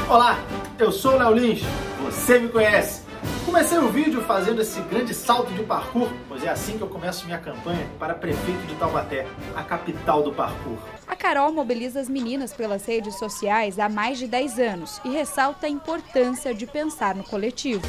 Olá, eu sou o Léo Lins, você me conhece. Comecei o vídeo fazendo esse grande salto de parkour, pois é assim que eu começo minha campanha para prefeito de Taubaté, a capital do parkour. A Carol mobiliza as meninas pelas redes sociais há mais de 10 anos e ressalta a importância de pensar no coletivo.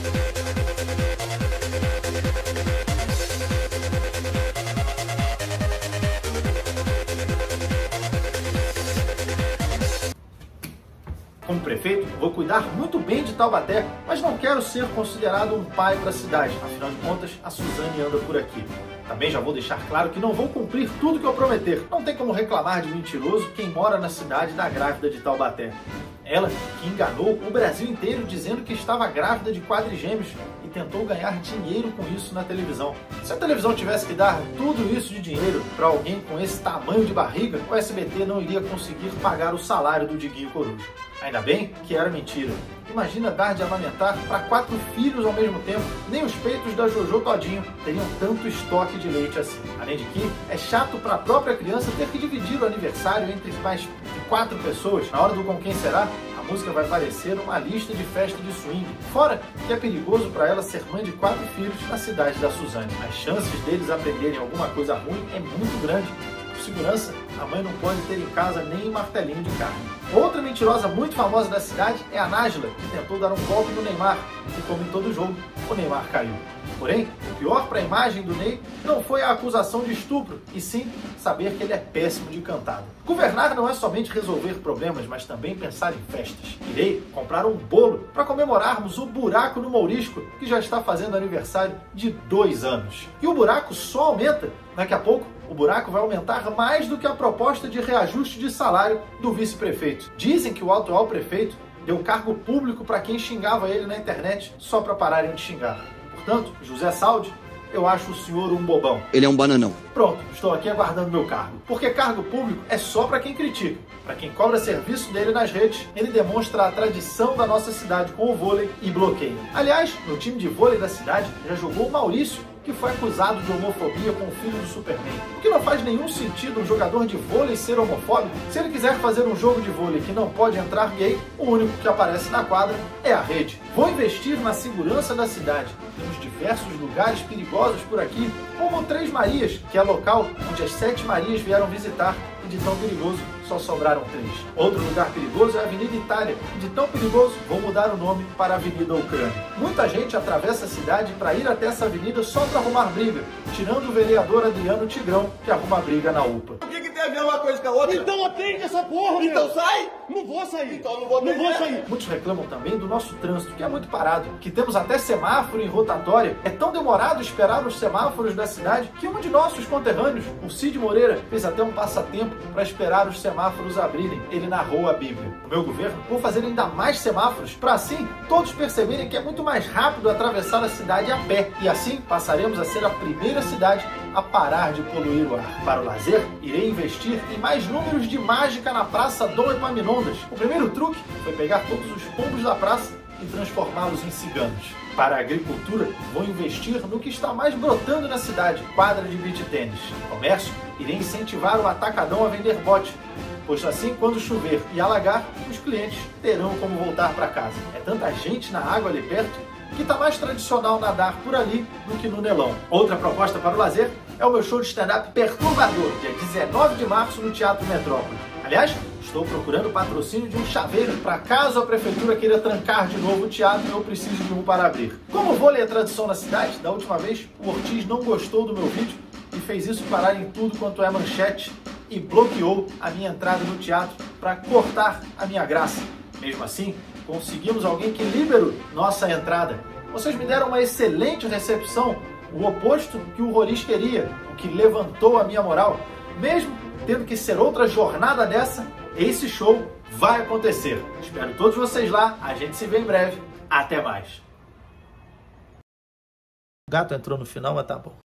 Como prefeito, vou cuidar muito bem de Taubaté, mas não quero ser considerado um pai para a cidade. Afinal de contas, a Suzane anda por aqui. Também já vou deixar claro que não vou cumprir tudo que eu prometer. Não tem como reclamar de mentiroso quem mora na cidade da grávida de Taubaté. Ela que enganou o Brasil inteiro dizendo que estava grávida de quadrigêmeos e tentou ganhar dinheiro com isso na televisão. Se a televisão tivesse que dar tudo isso de dinheiro para alguém com esse tamanho de barriga, o SBT não iria conseguir pagar o salário do Diguinho Coruja. Ainda bem que era mentira. Imagina dar de amamentar para 4 filhos ao mesmo tempo. Nem os peitos da Jojo Todinho teriam tanto estoque de leite assim. Além de que é chato para a própria criança ter que dividir o aniversário entre mais de 4 pessoas. Na hora do Com Quem Será, a música vai parecer uma lista de festa de swing. Fora que é perigoso para ela ser mãe de 4 filhos na cidade da Suzane. As chances deles aprenderem alguma coisa ruim é muito grande. Por segurança, a mãe não pode ter em casa nem um martelinho de carne. Outra mentirosa muito famosa da cidade é a Nájila, que tentou dar um golpe no Neymar, e como em todo jogo, o Neymar caiu. Porém, o pior para a imagem do Ney não foi a acusação de estupro, e sim saber que ele é péssimo de cantada. Governar não é somente resolver problemas, mas também pensar em festas. Irei comprar um bolo para comemorarmos o buraco no Mourisco, que já está fazendo aniversário de 2 anos. E o buraco só aumenta. Daqui a pouco, o buraco vai aumentar mais do que a proposta de reajuste de salário do vice-prefeito. Dizem que o atual prefeito deu cargo público para quem xingava ele na internet só para pararem de xingar. Portanto, José Saldi, eu acho o senhor um bobão. Ele é um bananão. Pronto, estou aqui aguardando meu cargo. Porque cargo público é só para quem critica. Para quem cobra serviço dele nas redes, ele demonstra a tradição da nossa cidade com o vôlei e bloqueio. Aliás, no time de vôlei da cidade já jogou o Maurício, que foi acusado de homofobia com o filho do Superman. O que não faz nenhum sentido um jogador de vôlei ser homofóbico. Se ele quiser fazer um jogo de vôlei que não pode entrar gay, o único que aparece na quadra é a rede. Vou investir na segurança da cidade. Temos diversos lugares perigosos por aqui, como o Três Marias, que é local onde as 7 Marias vieram visitar, e de tão perigoso só sobraram 3. Outro lugar perigoso é a Avenida Itália, e de tão perigoso vou mudar o nome para Avenida Ucrânia. Muita gente atravessa a cidade para ir até essa avenida só para arrumar briga, tirando o vereador Adriano Tigrão, que arruma briga na UPA. O que tem a ver uma coisa com a outra? Então atende essa porra, Então meu. sai! Não vou sair. Então não vou sair. Muitos reclamam também do nosso trânsito, que é muito parado, que temos até semáforo em rotatória. É tão demorado esperar os semáforos da cidade que um de nossos conterrâneos, o Cid Moreira, fez até um passatempo para esperar os semáforos abrirem. Ele narrou a Bíblia. No meu governo, vou fazer ainda mais semáforos, para assim todos perceberem que é muito mais rápido atravessar a cidade a pé. E assim passaremos a ser a primeira cidade a parar de poluir o ar. Para o lazer, irei investir em mais números de mágica na Praça Dom Epaminondas. O primeiro truque foi pegar todos os pombos da praça e transformá-los em ciganos. Para a agricultura, vou investir no que está mais brotando na cidade, quadra de beach tênis. No comércio, irei incentivar o atacadão a vender bote, pois assim, quando chover e alagar, os clientes terão como voltar para casa. É tanta gente na água ali perto que está mais tradicional nadar por ali do que no Nelão. Outra proposta para o lazer é o meu show de stand-up Perturbador, dia 19 de março no Teatro Metrópole. Aliás, estou procurando patrocínio de um chaveiro para caso a prefeitura queira trancar de novo o teatro e eu preciso de um para abrir. Como o vôlei é tradição na cidade, da última vez o Ortiz não gostou do meu vídeo e fez isso parar em tudo quanto é manchete e bloqueou a minha entrada no teatro para cortar a minha graça. Mesmo assim, conseguimos alguém que liberou nossa entrada. Vocês me deram uma excelente recepção, o oposto que o Roriz queria, o que levantou a minha moral. Mesmo tendo que ser outra jornada dessa, esse show vai acontecer. Espero todos vocês lá, a gente se vê em breve. Até mais. O gato entrou no final, mas tá bom.